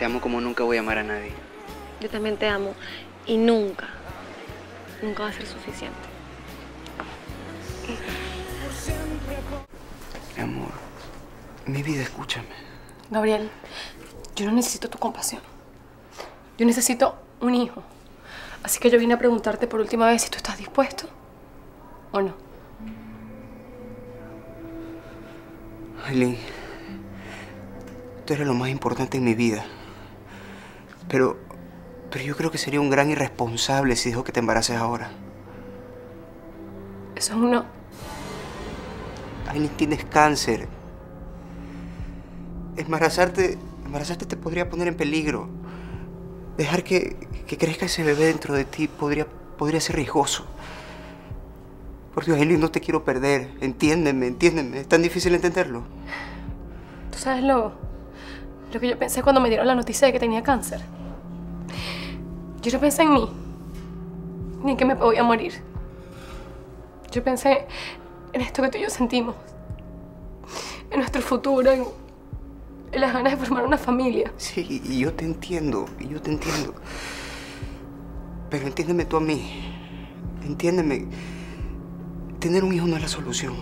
Te amo como nunca voy a amar a nadie. Yo también te amo. Y nunca va a ser suficiente. Mi amor, mi vida, escúchame. Gabriel, yo no necesito tu compasión. Yo necesito un hijo. Así que yo vine a preguntarte por última vez si tú estás dispuesto o no. Aileen, tú eres lo más importante en mi vida. Pero yo creo que sería un gran irresponsable si dejo que te embaraces ahora. Eso es un no. Aileen, tienes cáncer. Embarazarte te podría poner en peligro. Dejar que crezca ese bebé dentro de ti podría ser riesgoso. Por Dios, Aileen, no te quiero perder. Entiéndeme. Es tan difícil entenderlo. ¿Tú sabes lo que yo pensé cuando me dieron la noticia de que tenía cáncer? Yo no pensé en mí, ni en que me podía morir. Yo pensé en esto que tú y yo sentimos, en nuestro futuro, en las ganas de formar una familia. Sí, y yo te entiendo. Pero entiéndeme tú a mí. Entiéndeme. Tener un hijo no es la solución.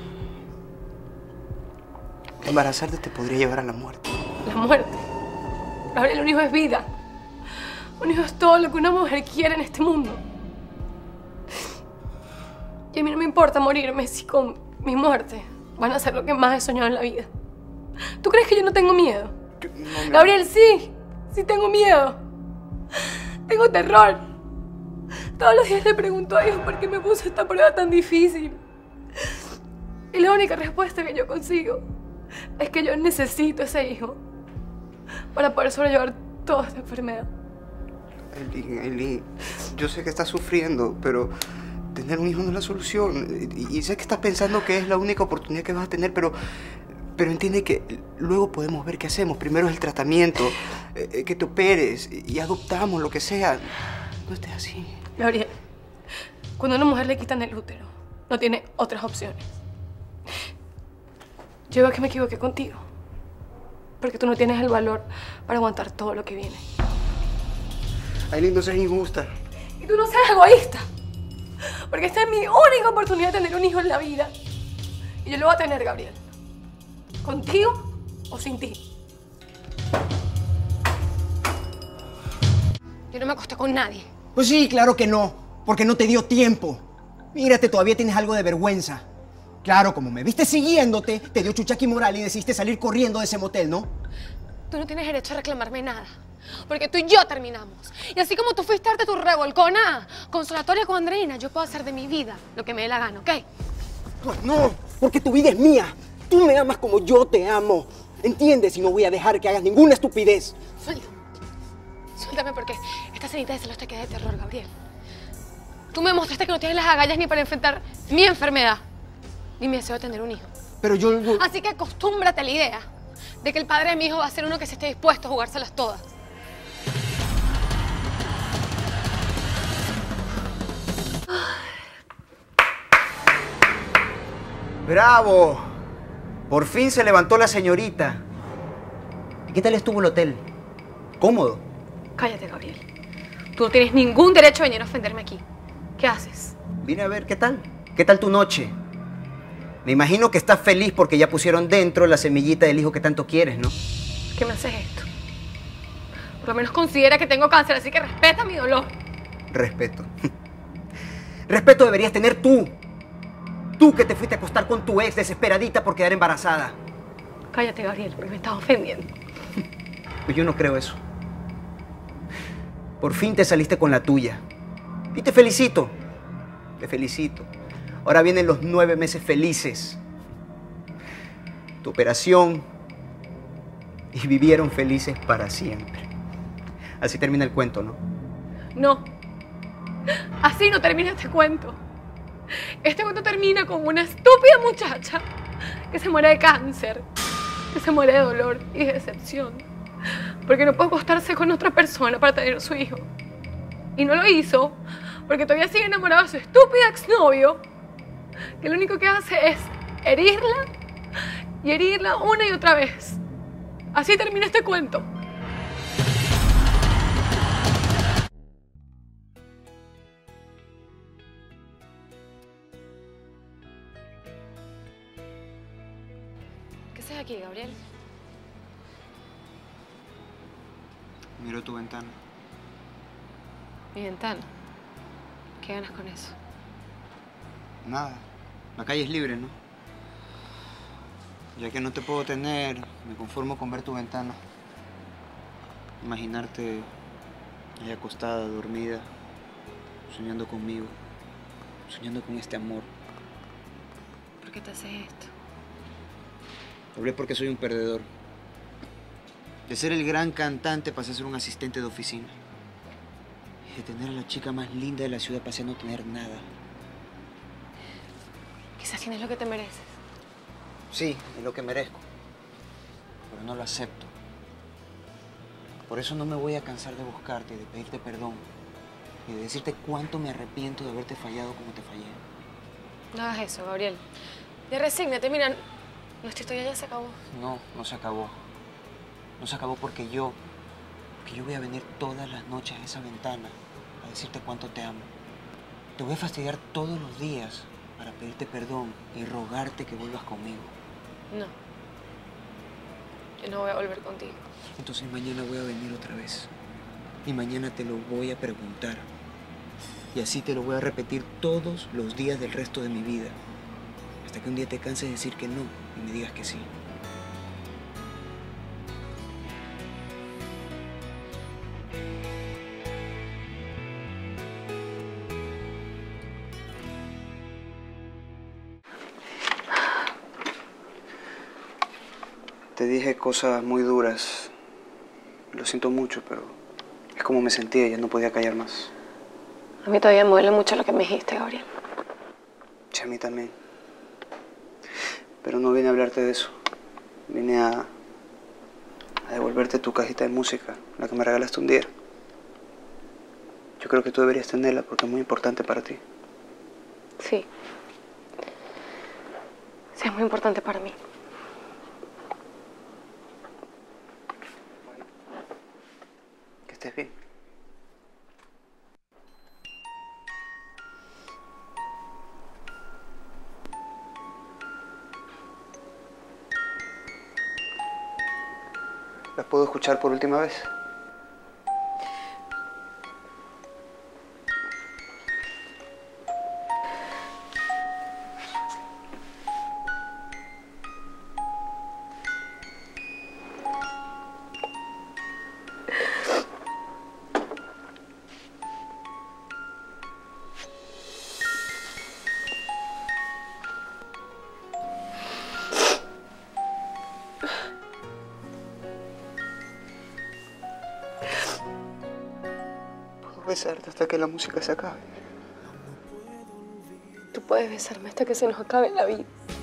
Embarazarte te podría llevar a la muerte. La muerte. Gabriel, un hijo es vida. Un hijo es todo lo que una mujer quiere en este mundo. Y a mí no me importa morirme si con mi muerte van a ser lo que más he soñado en la vida. ¿Tú crees que yo no tengo miedo? No, Gabriel, sí tengo miedo. Tengo terror. Todos los días le pregunto a Dios por qué me puso esta prueba tan difícil. Y la única respuesta que yo consigo es que yo necesito ese hijo para poder sobrellevar toda esta enfermedad. Aileen, yo sé que estás sufriendo, pero tener un hijo no es la solución. Y sé que estás pensando que es la única oportunidad que vas a tener, pero entiende que luego podemos ver qué hacemos. Primero es el tratamiento, que te operes y adoptamos, lo que sea. No estés así. Gabriel, cuando a una mujer le quitan el útero, no tiene otras opciones. Yo veo que me equivoqué contigo, porque tú no tienes el valor para aguantar todo lo que viene. Aileen, no seas injusta. Y tú no seas egoísta, porque esta es mi única oportunidad de tener un hijo en la vida. Y yo lo voy a tener, Gabriel. ¿Contigo o sin ti? Yo no me acosté con nadie. Pues sí, claro que no, porque no te dio tiempo. Mírate, todavía tienes algo de vergüenza. Claro, como me viste siguiéndote, te dio chuchaqui moral y decidiste salir corriendo de ese motel, ¿no? Tú no tienes derecho a reclamarme nada, porque tú y yo terminamos. Y así como tú fuiste a darte tu revolcona consolatoria con Andreina, yo puedo hacer de mi vida lo que me dé la gana, ¿ok? No, porque tu vida es mía. Tú me amas como yo te amo. ¿Entiendes? Y no voy a dejar que hagas ninguna estupidez. Suéltame porque esta cenita de celos te queda de terror, Gabriel. Tú me demostraste que no tienes las agallas ni para enfrentar mi enfermedad, ni mi deseo de tener un hijo. Pero yo... Así que acostúmbrate a la idea de que el padre de mi hijo va a ser uno que se esté dispuesto a jugárselas todas. ¡Bravo! Por fin se levantó la señorita. ¿Y qué tal estuvo el hotel? ¿Cómodo? Cállate, Gabriel. Tú no tienes ningún derecho a venir a ofenderme aquí. ¿Qué haces? Vine a ver qué tal. ¿Qué tal tu noche? Me imagino que estás feliz porque ya pusieron dentro la semillita del hijo que tanto quieres, ¿no? ¿Qué me haces esto? Por lo menos considera que tengo cáncer, así que respeta mi dolor. Respeto. Respeto deberías tener tú. Tú que te fuiste a acostar con tu ex desesperadita por quedar embarazada. Cállate, Gabriel, porque me estás ofendiendo. Pues yo no creo eso. Por fin te saliste con la tuya. Y te felicito. Te felicito. Ahora vienen los 9 meses felices. Tu operación. Y vivieron felices para siempre. Así termina el cuento, ¿no? No. Así no termina este cuento. Este cuento termina con una estúpida muchacha que se muere de cáncer, que se muere de dolor y de decepción, porque no puede acostarse con otra persona para tener su hijo. Y no lo hizo porque todavía sigue enamorado de su estúpido exnovio, que lo único que hace es herirla y herirla una y otra vez. Así termina este cuento. haces aquí, Gabriel? Miro tu ventana. Mi ventana. ¿Qué ganas con eso? Nada. La calle es libre, ¿no? Ya que no te puedo tener, me conformo con ver tu ventana. Imaginarte ahí acostada, dormida, soñando conmigo, soñando con este amor. ¿Por qué te haces esto? Hablé porque soy un perdedor. De ser el gran cantante pasé a ser un asistente de oficina. Y de tener a la chica más linda de la ciudad pasé a no tener nada. Quizás tienes lo que te mereces. Sí, es lo que merezco. Pero no lo acepto. Por eso no me voy a cansar de buscarte, de pedirte perdón. Y de decirte cuánto me arrepiento de haberte fallado como te fallé. No hagas eso, Gabriel. Ya resígnate, mira, nuestra historia ya se acabó. No, no se acabó. No se acabó porque yo voy a venir todas las noches a esa ventana a decirte cuánto te amo. Te voy a fastidiar todos los días para pedirte perdón y rogarte que vuelvas conmigo. No. Yo no voy a volver contigo. Entonces mañana voy a venir otra vez. Y mañana te lo voy a preguntar. Y así te lo voy a repetir todos los días del resto de mi vida. Hasta que un día te canses de decir que no y me digas que sí. Te dije cosas muy duras. Lo siento mucho, pero es como me sentía y ya no podía callar más. A mí todavía me duele mucho lo que me dijiste, Gabriel. Sí, a mí también. Pero no vine a hablarte de eso. Vine a devolverte tu cajita de música, la que me regalaste un día. Yo creo que tú deberías tenerla porque es muy importante para ti. Sí. Sí, es muy importante para mí. Que estés bien. ¿Las puedo escuchar por última vez? Besarte hasta que la música se acabe. Tú puedes besarme hasta que se nos acabe la vida.